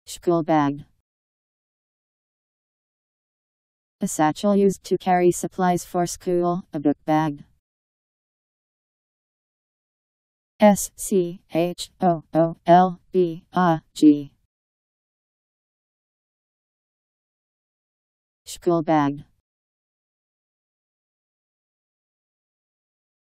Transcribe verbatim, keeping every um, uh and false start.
School bag. A satchel used to carry supplies for school, a book bag. S C H O O L B A G. School bag.